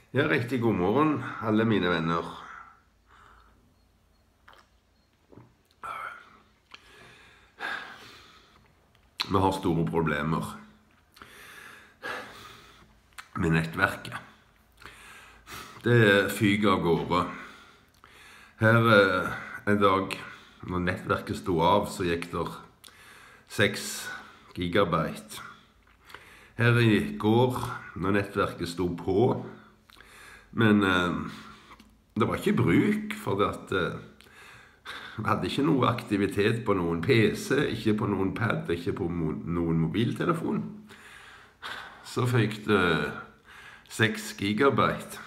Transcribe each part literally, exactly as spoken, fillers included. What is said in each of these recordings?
Ja, riktig god morgen, alle mine venner. Vi har store problemer med nettverket. Det fyker av gårde. Her eh, en dag, når nettverket sto av, så gikk det seks gigabyte. Her i går, når nettverket sto på, men eh, det var ikke bruk, for at eh, vi hadde ikke noe aktivitet på noen P C, ikke på noen pad, ikke på mo noen mobiltelefon. Så fikk det seks gigabyte.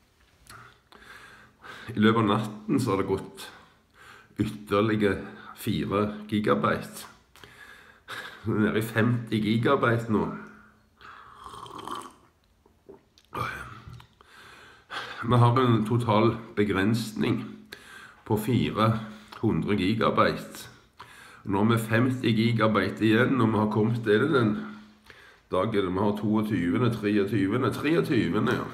I løpet av natten så har det gått ytterligere fire gigabyte. Det er nede i femti gigabyte nå. Vi har en total begrensning på fire hundre gigabyte. Nå har vi femti gigabyte igjen, og vi har kommet til den dagen vi har toogtyvende, treogtyvende, treogtyvende, ja.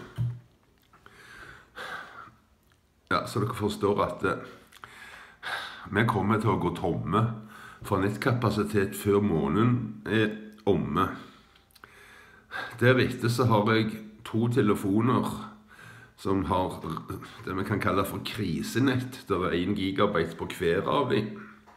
Ja, så dere forstår at eh, vi kommer til å gå tomme for nettkapasitet før måneden er omme. Deretter så har jeg to telefoner som har det vi kan kalle for krisenett. Det er en gigabyte på hver av dem.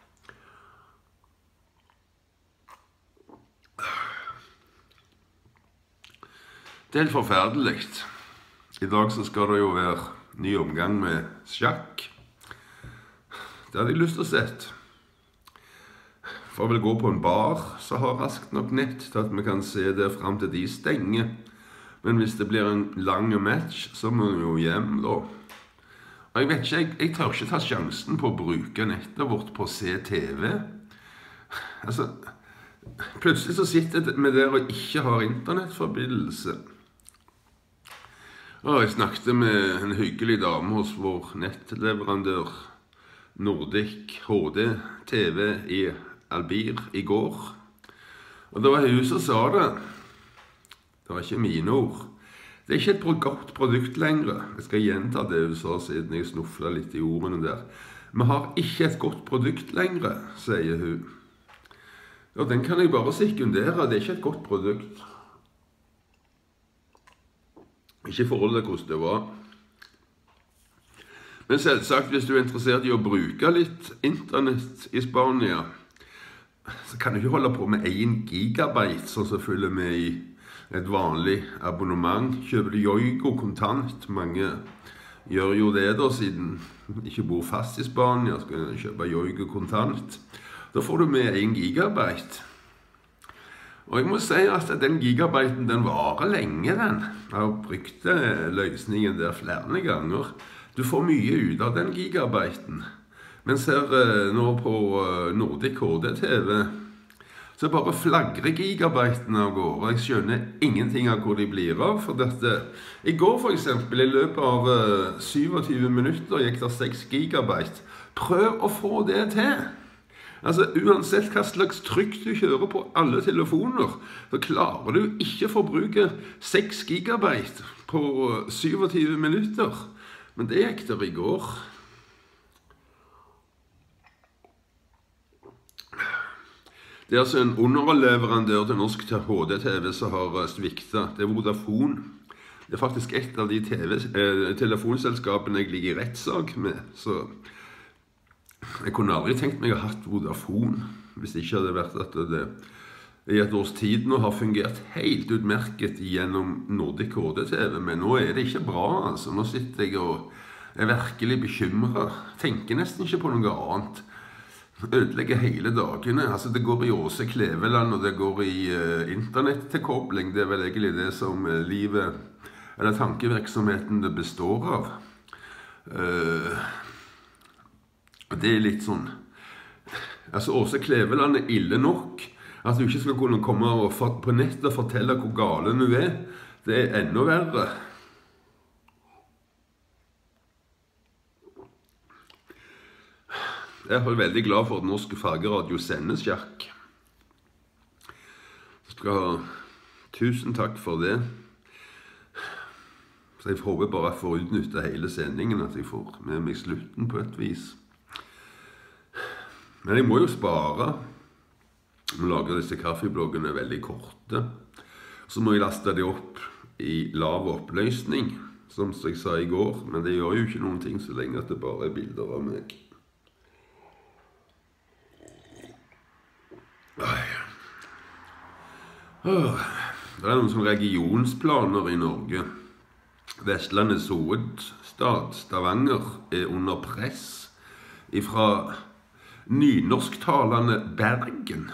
Det er helt forferdelig. I dag så skal det jo være ny omgang med sjakk. Det hadde jeg lyst til å sette. For jeg vil gå på en bar så har raskt nok nett til at vi kan se det frem til de stenger. Men hvis det blir en lang match, så må vi jo hjem da. Og jeg vet ikke, jeg, jeg tør ikke ta sjansen på å bruke nettet vårt på å se T V. Altså, plutselig så sitter vi der og ikke har internettforbindelse. Og jeg snakket med en hyggelig dame hos vår nettleverandør Nordic H D T V i Albir i går. Og det var hun som sa det. Det var ikke mine ord. Det er ikke et godt produkt lenger. Jeg skal gjenta det hun sa siden jeg snufflet litt i ordene der. Vi har ikke et godt produkt lenger, sier hun. Og den kan jeg bare sekundere. Det er ikke et godt produkt. Ikke i forhold til hvordan det var. Men selvsagt, hvis du er interessert i å bruke litt internett i Spania, så kan du ikke holde på med en gigabyte, sånn som følger med i et vanlig abonnement. Kjøper du Yoigo kontant, mange gjør jo det da, siden de ikke bor fast i Spania, skal du kjøpe Yoigo kontant. Da får du med en gigabyte. Og jeg må si at den gigabyten, den varer lenge, den. Jeg har brukt løsningen der flere ganger. Du får mye ut av den gigabyten. Mens her nå på Nordic H D T V, så bare flagrer gigabyten av gårde. Jeg skjønner ingenting av hvor de blir av. For dette, i går for eksempel, i løpet av syvogtyve minutter gikk det seks gigabyte. Prøv å få det til. Altså, uansett hva slags trykk du kjører på alle telefoner, så klarer du ikke å forbruke seks gigabyte på syvogtyve minutter. Men det gikk der i går. Det er altså en underleverandør til norsk H D T V som har sviktet. Det er Vodafone. Det er faktisk et av de T V, eh, telefonselskapene jeg ligger i rettssak med. Så jeg kunne aldri tenkt meg å ha hatt Vodafone, hvis det ikke hadde vært at det i et års tid nå har fungert helt utmerket gjennom Nordic H D T V. Men nå er det ikke bra, altså. Nå sitter jeg og er virkelig bekymret. Tenker nesten ikke på noe annet. Ødelegger hele dagene. Altså, det går i Åse Kleveland, og det går i uh, internettilkobling. Det er vel egentlig det som uh, livet, eller tankevirksomheten det består av. Uh, det er litt sånn, altså Åse Kleveland er ille nok. At du ikke skal kunne komme og på nett og fortelle hvor gale du er. Det er enda verre. Jeg er veldig glad for at Norsk Fageradio sender sjakk. Jeg skal ha tusen takk for det. Så jeg håper bare at jeg får utnytte hele sendingen, at jeg får med meg slutten på et vis. Men jeg må jo spare. Jeg må lage disse kaffebloggene veldig korte. Så må jeg laste det opp i lav oppløsning, som jeg sa i går. Men det gjør jo ikke noen ting så lenge at det bare er bilder av meg. Det er noen sånne regionsplaner i Norge. Vestlandets hovedstad, Stavanger, er under press fra nynorsktalende Bergen,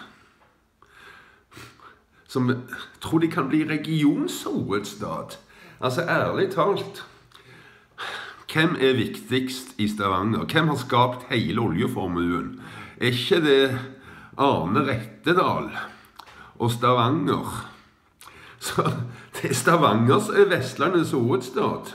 som tror de kan bli regionshovedstad. Altså, ærlig talt, hvem er viktigst i Stavanger? Hvem har skapt hele oljeformuen? Er ikke det Arne Rettedal og Stavanger? Så det er Stavanger som er Vestlandets hovedstad.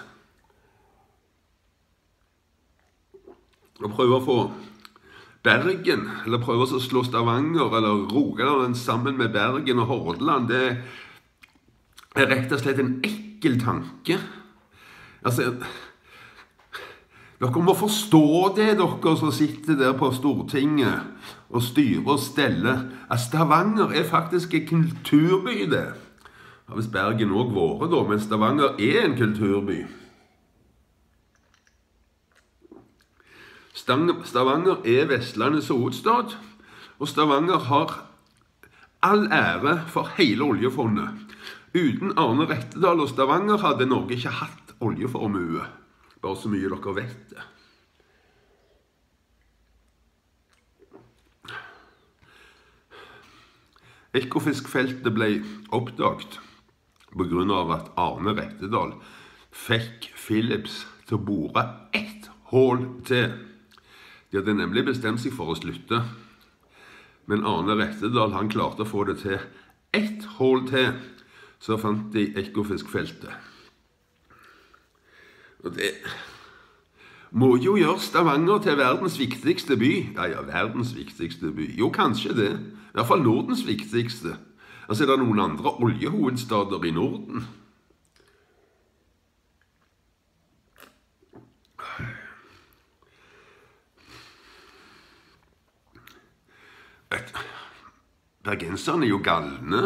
Og prøve å få Bergen, eller prøve å slå Stavanger eller Rogaland sammen med Bergen og Hordaland, det er rett og slett en ekkel tanke. Altså, dere må forstå det, dere som sitter der på Stortinget og styrer og steller, at Stavanger er faktisk en kulturby, det. Ja, hvis Bergen også våre da, men Stavanger er en kulturby. Stavanger er Vestlandets hovedstad, og Stavanger har all ære for hele oljefondet. Uten Arne Rettedal og Stavanger hadde Norge ikke hatt oljeformue. Bare så mye dere vet det. Ekofiskfeltet ble oppdaget på grunn av at Arne Rettedal fikk Philips til å bore ett hål til. De hadde nemlig bestemt seg for å slutte. Men Arne Rettedal, han klarte å få det til ett hål til, så fant de Ekofiskfeltet. Og det må jo gjøre Stavanger til verdens viktigste by. Ja, ja, verdens viktigste by. Jo, kanskje det. I hvert fall Nordens viktigste. Altså, er det noen andre oljehovedstader i Norden? Bergenserne er jo galne.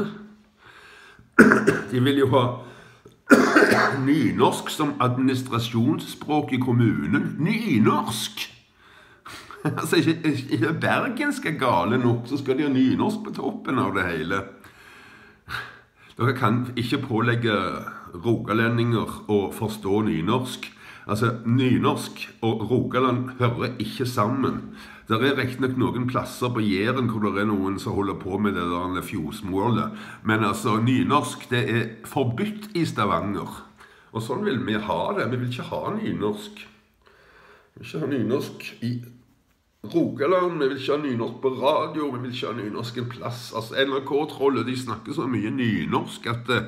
De vil jo ha nynorsk som administrasjonsspråk i kommunen. Nynorsk! Altså, ikke, ikke bergensk er gale nok, så skal de ha nynorsk på toppen av det hele. Dere kan ikke pålegge rogalendinger å forstå nynorsk. Altså, nynorsk og Rogaland hører ikke sammen. Det er riktignok noen plasser på Jæren hvor det er noen som holder på med det der fjosmålet. Men altså, nynorsk, det er forbudt i Stavanger. Og sånn vil vi ha det. Vi vil ikke ha nynorsk. Vi vil ikke ha nynorsk i Rogaland, vi vil ikke ha nynorsk på radio, vi vil ikke ha nynorsk en plass. Altså, N R K-trollet, de snakker så mye nynorsk at uh,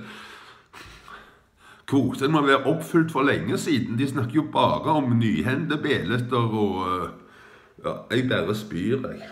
kvoten må være oppfylt for lenge siden. De snakker jo bare om nyhende beletter og uh, ja, jeg bare spyr, jeg.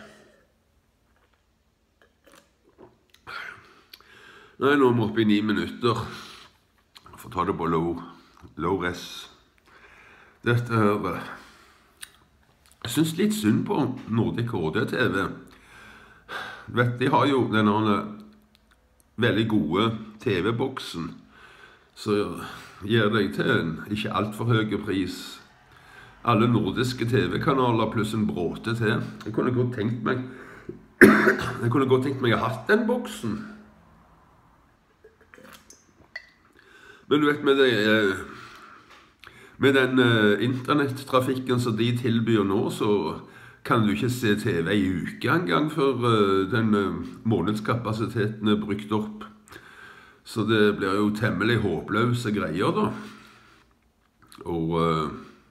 Nei, nå er vi oppe i ni minutter. Jeg får ta det på low, low res. Dette her... Uh, Jeg synes litt synd på Nordic H D T V. Du vet, de har jo denne veldig gode T V-boksen, så gir deg til en ikke alt for høy pris. Alle nordiske T V-kanaler pluss en bråte til. Jeg kunne godt tenkt meg Jeg kunne godt tenkt meg å ha hatt den boksen. Men du vet, med det Med den uh, internettrafikken som de tilbyr nå, så kan du ikke se T V i uke en gang før uh, den uh, månedskapasiteten er brukt opp. Så det blir jo temmelig håpløse greier da. Og uh,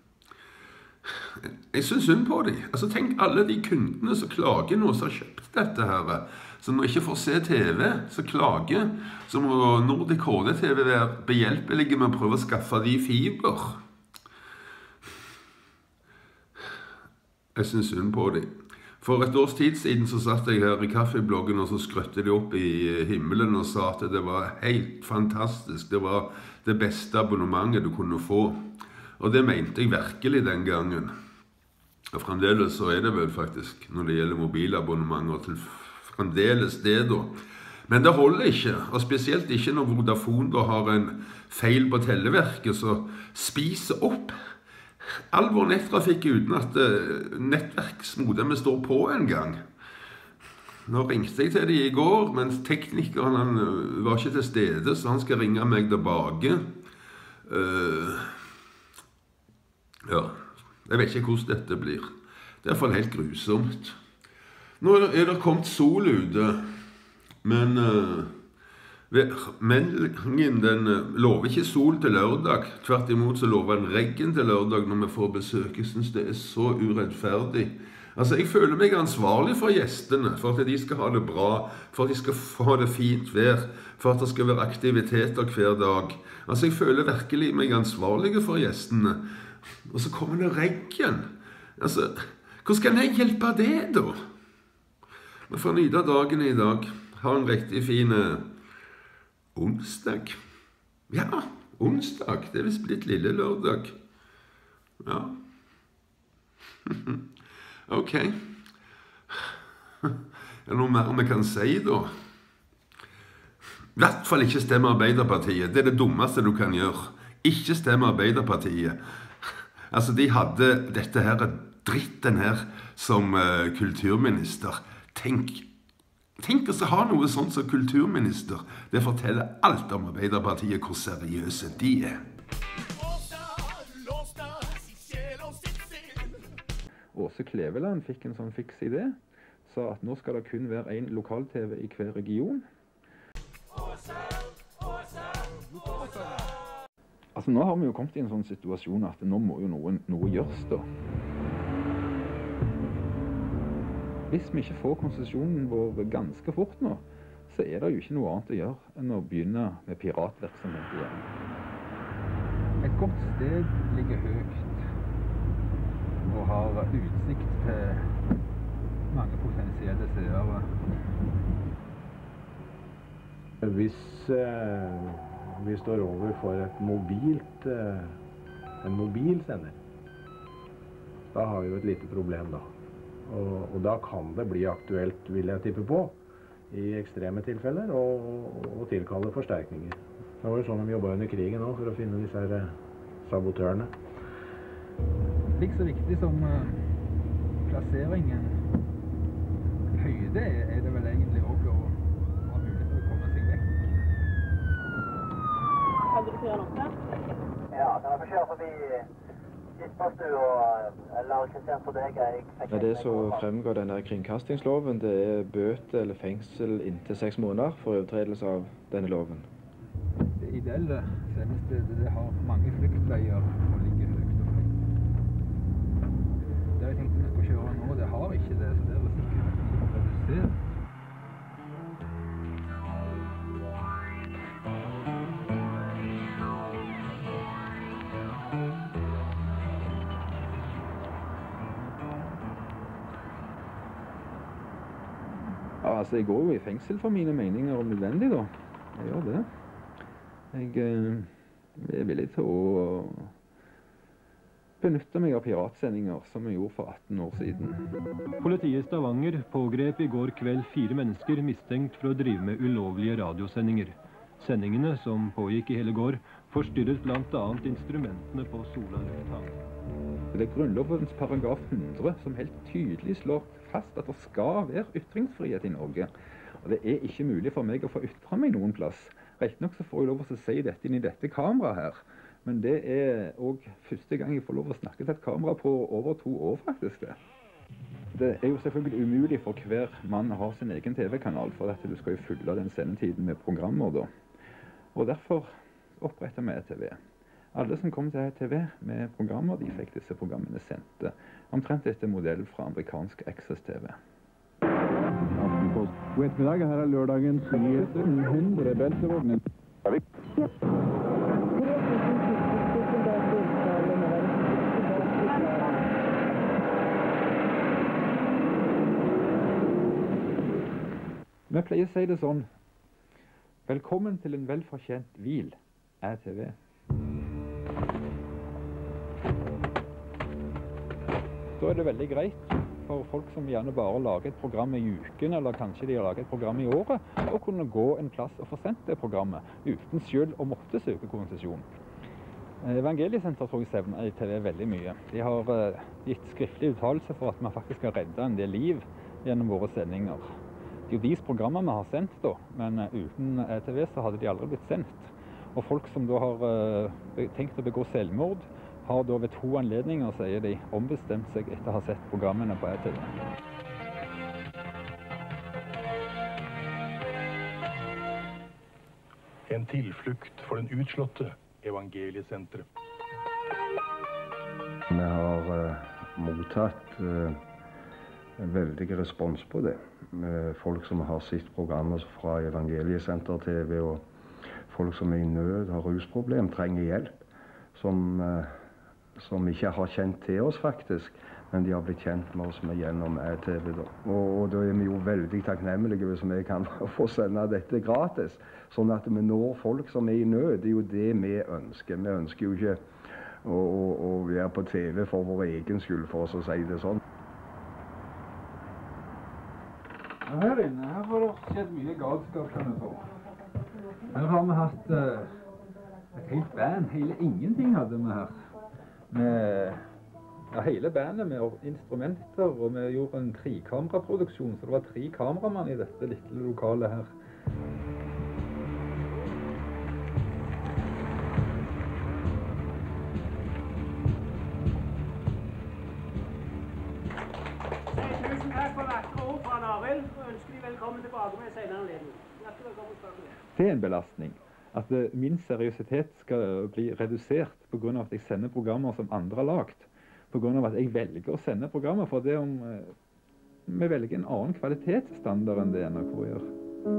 jeg synes synd på dem. Altså, tenk alle de kundene som klager nå, som har kjøpt dette her, som ikke får se T V, som klager, så må Nordic H D T V være behjelpelige med å prøve å skaffe de fiber. Jeg synes synd på dem. For et års tid siden så satt jeg her i kaffebloggen, og så skrøtte de opp i himmelen og sa at det var helt fantastisk. Det var det beste abonnementet du kunne få. Og det mente jeg virkelig den gangen. Og fremdeles så er det vel faktisk, når det gjelder mobilabonnementer, til fremdeles det da. Men det holder ikke, og spesielt ikke når Vodafone da har en feil på televerket, så spiser opp all vår nettrafikk uten at nettverksmodemet står på en gang. Nå ringte jeg til de i går, mens teknikeren han var ikke til stede, så han skal ringe meg tilbake. Uh, ja, jeg vet ikke hvordan dette blir. Det er i hvert fall helt grusomt. Nå er det kommet sol ute, men uh, meldingen den lover ikke sol til lørdag. Tvert imot så lover den regn til lørdag når vi får besøk. Jeg synes det er så urettferdig. Altså, jeg føler meg ansvarlig for gjestene, for at de skal ha det bra, for at de skal få det fint vær, for at det skal være aktiviteter hver dag. Altså, jeg føler virkelig meg ansvarlig for gjestene. Og så kommer det regn. Altså, hvordan skal jeg hjelpe det da? Vi får nyte dagen i dag. Ha en riktig fin onsdag. Ja, onsdag. Det er visst blitt lille lørdag. Ja. Ok. Er det noe mer vi kan si da? I hvert fall ikke stemme Arbeiderpartiet. Det er det dummeste du kan gjøre. Ikke stemme Arbeiderpartiet. Altså, de hadde dette her dritten her som uh, kulturminister. Tenk Tenk oss å ha noe sånt som kulturminister. Det forteller alt om Arbeiderpartiet, hvor seriøse de er. Åse Kleveland fikk en sånn fiks idé. Sa at nå skal det kun være en lokal-tv i hver region. Altså, nå har vi jo kommet i en sånn situasjon at nå må jo noe, noe gjøres da. Hvis vi ikke får konsesjonen vår ganske fort nå, så er det jo ikke noe annet å gjøre enn å begynne med piratvirksomhet igjen. Et godt sted ligger høyt og har utsikt til mange potensielle seere. Hvis eh, vi står overfor et mobilt, eh, en mobilsender, da har vi jo et lite problem da. Og, og da kan det bli aktuelt, vil jeg tippe på, i ekstreme tilfeller, og, og tilkalle forsterkninger. Det var jo sånn de jobbet under krigen også, for å finne disse her sabotørene. Like så viktig som uh, plasseringen, høyde er det vel egentlig også å ha mulighet til å komme seg vekk. Kan du kjøre noe? Ja, kan jeg få kjøre forbi Kittpastu og eller Kristian for deg? Ja, det som fremgår denne kringkastingsloven, det er bøte eller fengsel inntil seks måneder for overtredelse av denne loven. Det ideelle sendestedet, det har mange flyktveier og ligger høyt og høyt. Det jeg tenkte vi skulle kjøre nå, det har ikke det, så det er sikkert redusert. Ja, altså, jeg går jo i fengsel for mine meninger om nødvendig, da. Jeg gjør det. Jeg eh, er villig til å benytte meg av piratsendinger, som jeg gjorde for atten år siden. Politiet i Stavanger pågrep i går kveld fire mennesker mistenkt for å drive med ulovlige radiosendinger. Sendingene, som pågikk i hele går, forstyrret blant annet instrumentene på Sola lufthavn. Det er Grunnlovens paragraf hundre som helt tydelig slår fast at det skal være ytringsfrihet i Norge. Og det er ikke mulig for meg å få ytre meg noen plass. Rett nok så får jeg lov å si dette inn i dette kameraet her. Men det er også første gang jeg får lov å snakke til et kamera på over to år faktisk det. Det er jo selvfølgelig umulig for hver mann å ha sin egen tv-kanal, for at du skal jo fylle den sendetiden med programmer da. Og derfor oppretter vi E T V. Alle som kom til E T V med programmer, de fikk disse programmene sendte. Omtrent etter modell fra amerikansk Access T V. God ettermiddag, her er lørdagens nyheter. hundre beltevogner. Vi pleier å si det sånn: velkommen til en velfortjent hvil, A T V. Da er det veldig greit for folk som gjerne bare lager et program i uken, eller kanskje de har laget et program i året, å kunne gå en plass og få sendt det programmet uten selv å måtte søke konsesjon. Evangeliesenteret tror jeg sevner A T V veldig mye. De har uh, gitt skriftlig uttalelse for at vi faktisk har reddet en del liv gjennom våre sendinger. Det er jo deres programmer vi har sendt da, men uh, uten A T V så hadde de aldri blitt sendt. Og folk som da har uh, tenkt å begå selvmord, har da ved to anledninger, sier de, ombestemt seg etter å ha sett programmene på A T V. En tilflukt for den utslåtte, Evangeliesenteret. Vi har uh, mottatt uh, en veldig respons på det. Uh, folk som har sett programmer fra Evangeliesenter-T V, og folk som er i nød, har rusproblem, trenger hjelp, som, uh, som ikke har kjent til oss faktisk, men de har blitt kjent med oss med gjennom A T V. Da. Og, og da er vi jo veldig takknemlige hvis vi kan få sende dette gratis, sånn at vi når folk som er i nød. Det er jo det vi ønsker. Vi ønsker jo ikke å, å, å være på T V for vår egen skyld, for oss å si det sånn. Ja, her inne her har det skjedd mye galskap, kan vi få. Her har vi hatt uh, et helt band. Hele ingenting hadde vi her. Med, ja, hele bandet med instrumenter, og vi gjorde en trekameraproduksjon, så det var tre kameramann i dette lille lokalet her. Tusen takk for vakre ord fra Arild, og ønsker de velkommen tilbake med en senere anledning. Hjertelig velkommen tilbake. Det er en belastning. At uh, min seriøsitet skal bli redusert på grunn av at jeg sender programmer som andre har lagt. På grunn av at jeg velger å sende programmer for det om uh, vi velger en annen kvalitetsstandard enn det N R K gjør.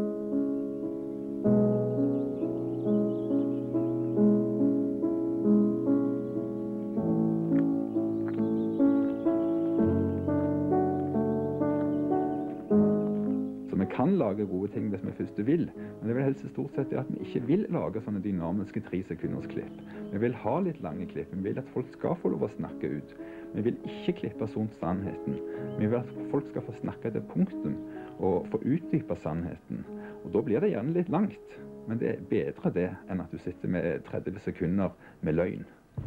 Kan lage gode ting hvis vi først vil, men det vil helst stort sett at vi ikke vil lage sånne dynamiske tre sekunders klipp. Vi vil ha litt lange klipp, vi vil at folk skal få lov å snakke ut. Vi vil ikke klippe sånn sannheten. Vi vil at folk skal få snakke til punktum og få utdype sannheten. Og da blir det gjerne litt langt, men det er bedre det enn at du sitter med tretti sekunder med løgn.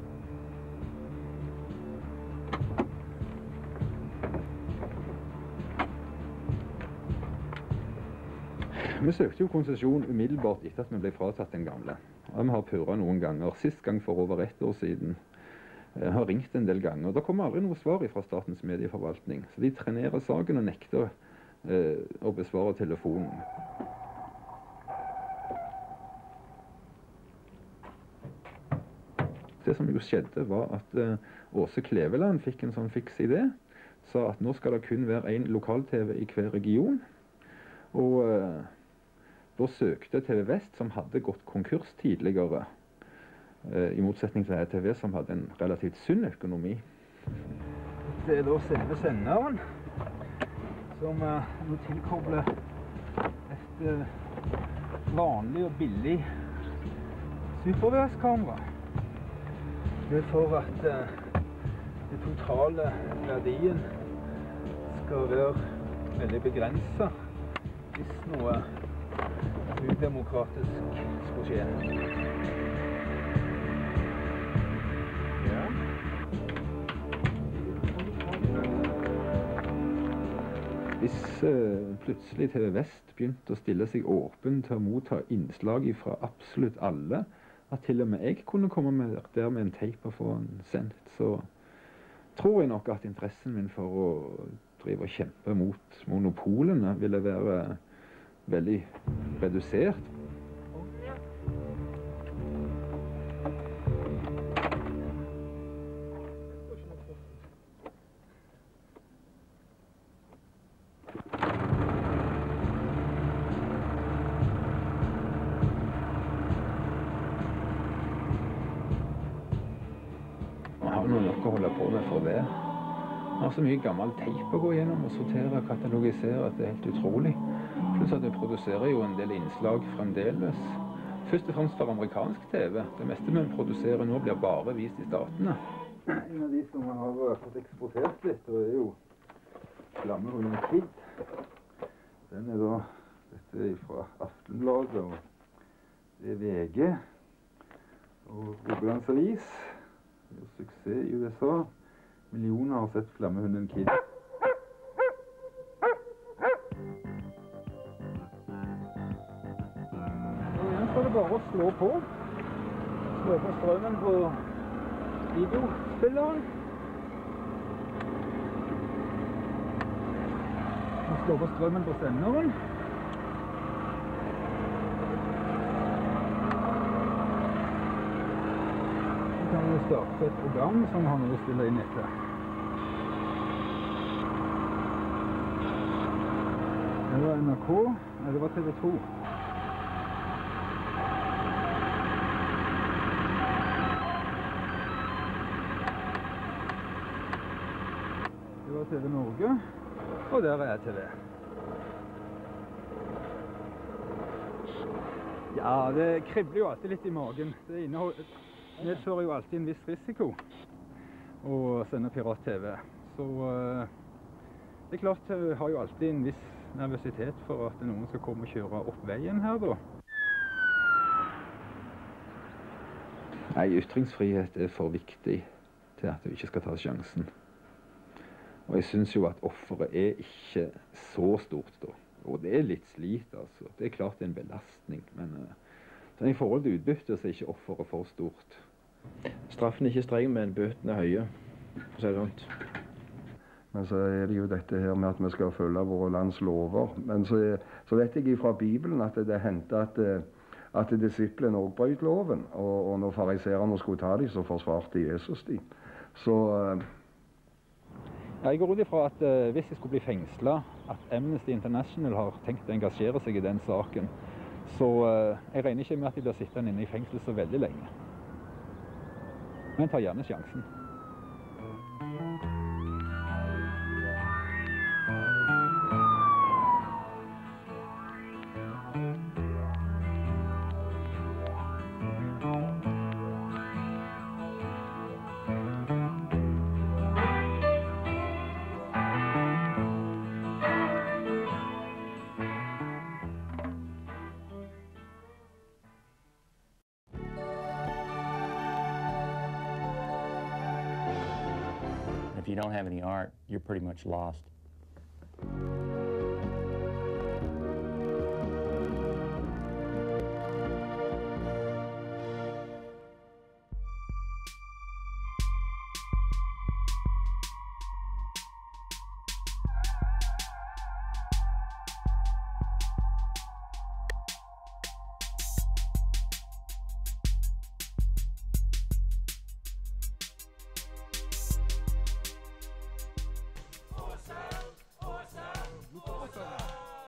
Vi søkte jo konsesjon umiddelbart etter at vi ble fratatt den gamle. Og vi har purret noen ganger, sist gang for over ett år siden. Jeg har ringt en del ganger. Da kommer aldri noe svar fra Statens medieforvaltning. Så de trenerer saken og nekter eh, å besvare telefonen. Det som jo skjedde var at eh, Åse Kleveland fikk en sånn fiks idé. Sa at nå skal det kun være en lokal-T V i hver region. Og eh, da søkte T V Vest, som hadde gått konkurs tidligere, eh, i motsetning til A T V, som hadde en relativt sunn økonomi. Det er da selve senderen, som eh, nå tilkobler et eh, vanlig og billig superværskamera. Det er for at eh, den totale verdien skal være veldig begrenset hvis noe udemokratisk skulle skje. Ja. Hvis uh, plutselig T V Vest begynte å stille seg åpen til å motta innslag fra absolutt alle, at til og med jeg kunne komme med der med en teip og få den sendt, så tror jeg nok at interessen min for å drive og kjempe mot monopolene ville være veldig redusert. Man har noe nok å holde på med for det. Man har så mye gammel teip å gå gjennom og sortere og katalogisere at det er helt utrolig. så det produserer jo en del innslag fremdeles. Først og fremst for amerikansk T V. Det meste vi produserer nå blir bare vist i statene. En av de som har fått eksportert litt, og er jo Flammehunden Kid. Den er da, dette er fra Aftenbladet, og det er V G. Og Rogalands Avis. Det er suksess i U S A. Millioner har sett Flammehunden Kid. Og igjen skal det bare å slå på. Slå på strømmen på videospilleren. Og slå på strømmen på senderen. Så kan vi starte et program som han vil stille inn etter. Det var N R K, nei det var T V to. Det var T V Norge, og der er T V. Ja, det kribler jo alltid litt i magen. Det inneholder, medfører jo alltid en viss risiko å sende pirat-T V. Så uh, det er klart, jeg har jo alltid en viss nervøsitet for at noen skal komme og kjøre opp veien her da. Nei, ytringsfrihet er for viktig til at du ikke skal ta sjansen. Og jeg synes jo at offeret er ikke så stort da. Og det er litt slit, altså. Det er klart det er en belastning, men uh, i forhold til utbytte så er ikke offeret for stort. Straffen er ikke streng, men bøtene er høye, for å si det sånt. Men så er det jo dette her med at vi skal følge våre lands lover. Men så, så vet jeg fra Bibelen at det hendte at, at disiplene også brøt loven. Og, og når fariserene skulle ta dem, så forsvarte Jesus dem. Så... Uh, Jeg går ut ifra at uh, hvis jeg skulle bli fengslet, at Amnesty International har tenkt å engasjere seg i den saken. Så uh, jeg regner ikke med at de blir sittende inne i fengsel så veldig lenge. Men tar gjerne sjansen. If you don't have any art, you're pretty much lost.